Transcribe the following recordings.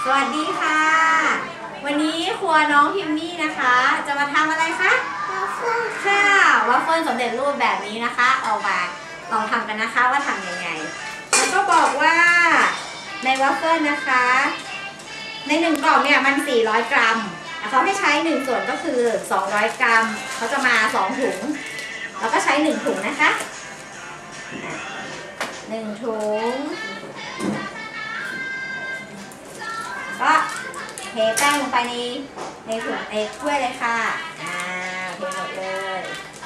วัสดีค่ะวันนี้ครัวน้องพิมมี่นะคะจะมาทำอะไรคะวัฟเฟิลค่ะวัฟเฟิลสำเร็จรูปแบบนี้นะคะเอามาลองทำกันนะคะว่าทำยังไงแล้วก็บอกว่าในวัฟเฟิลนะคะใน1กล่องเนี่ยมัน400 กรัมเขาให้ใช้1ส่วนก็คือ200 กรัมเขาจะมา2ถุงแล้วก็ใช้1ถุงนะคะ1ถุงก็เทแป้งลงไปในถุงถ้วยเลยค่ะเทหมดเลย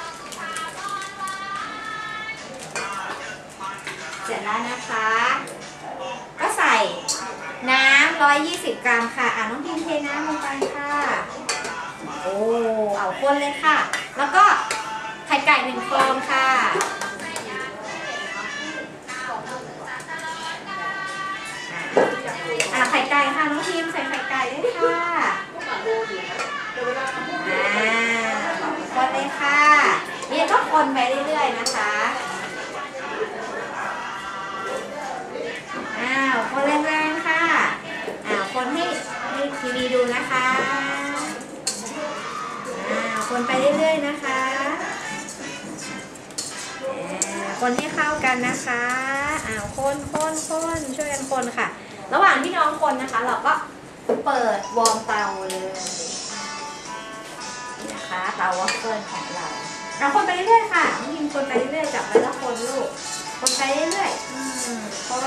เสร็จแล้วนะคะก็ใส่น้ำ120 กรัมค่ะน้องพิมเทน้ำลงไปค่ะโอ้เอาคนเลยค่ะแล้วก็ไข่ไก่1 ฟองค่ะไข่ไก่ค่ะน้องพิมใส่ไข่ไก่ด้วยค่ะคนเลยค่ะนี่ก็คนไปเรื่อยๆนะคะคนแรงๆค่ะคนให้ทีวีดูนะคะคนไปเรื่อยๆนะคะคนให้เข้ากันนะคะคนช่วยกันคนค่ะระหว่างที่น้องคนนะคะเราก็เปิดวอร์มเตาเลยนี่นะคะเตาวัฟเฟิลของเราคนไปเรื่อยๆค่ะน้องพิมคนไปเรื่อยๆจับไว้แล้วคนลูกคนไปเรื่อยๆคน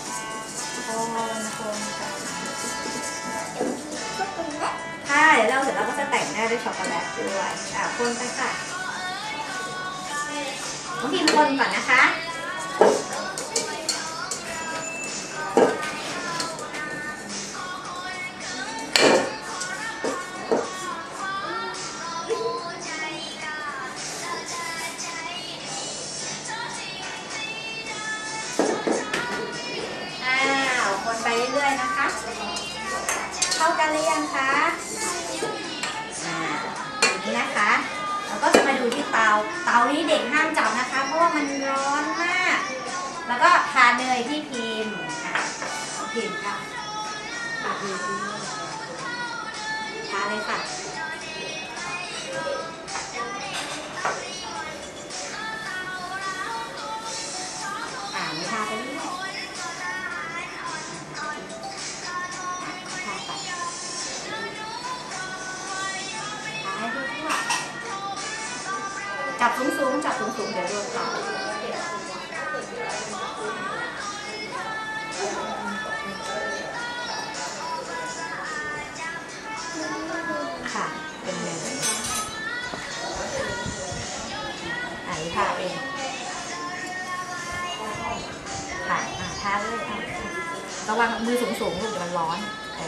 ค่ะเดี๋ยวเราเสร็จแล้วก็จะแต่งหน้าด้วยช็อกโกแลตด้วยคนไปค่ะน้องพิมคนก่อนนะคะคนไปเรื่อยๆนะคะเข้ากันหรือยังคะอย่างนี้นะคะเราก็จะมาดูที่เตานี้เด็กห้ามจับนะคะเพราะว่ามันร้อนมากแล้วก็ทาเนยที่พิมพ์ค่ะทาเลยค่ะไม่ทาไปเรื่อยจับสูงเดี๋ยวโดนค่ะเป็นไงทาเองค่ะทาเลยระวังมือสูงลูกเดี๋ยวมันร้อน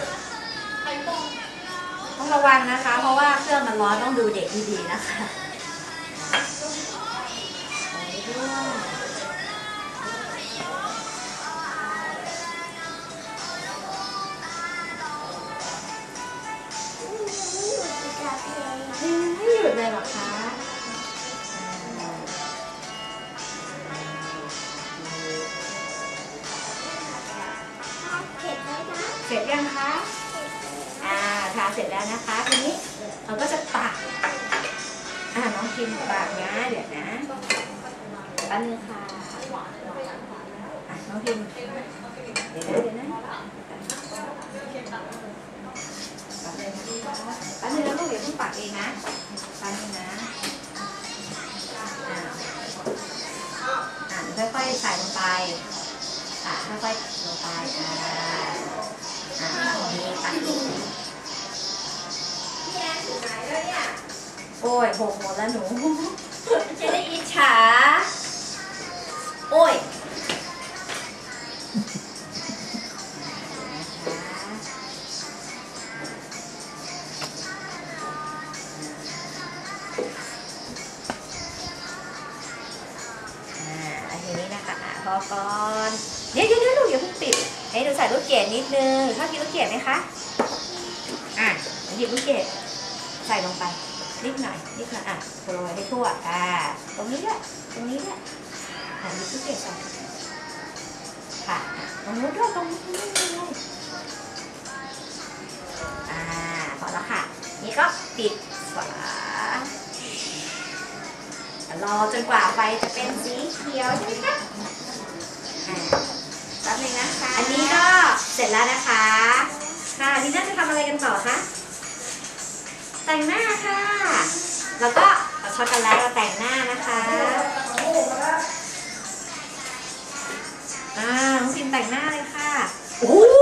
ต้องระวังนะคะเพราะว่าเครื่องมันร้อนต้องดูเด็กดีๆนะคะไม่หยุดเลยหรอคะเสร็จยังคะทาเสร็จแล้วนะคะทีนี้เราก็จะตักน้องพิมตักนะเดี๋ยวนะอันนึงค่ะน้องพิมเดี๋ยวนะอันนึงแล้วลูกเดี๋ยวต้องตักเองนะอันนึงนะค่อยๆใส่ลงไปค่อยๆลงไปนี่ตักโอ้ยหกหมดแล้วหนูจะได้อิจฉาโอ้ยทีนี้นะคะพอก่อนเดี๋ยวลูกอย่าเพิ่งปิดให้ดูใส่ลูกเกดนิดนึงชอบกินลูกเกดไหมคะหยิบลูกเกดใส่ลงไปนิดหน่อยโรยให้ทั่วตรงนี้ด้วยหยิบลูกเกดใส่ค่ะตรงนู้นด้วยตรงนี้เลยก็ปิดฝา รอจนกว่าไฟจะเป็นสีเขียวใช่ไหมคะแป๊บนึงนะคะ อันนี้ก็เสร็จแล้วนะคะค่ะทีน่าจะทำอะไรกันต่อคะแต่งหน้าค่ะแล้วก็เอาช็อกโกแลตมาแต่งหน้านะคะน้องพิมแต่งหน้าเลยค่ะโอ้โห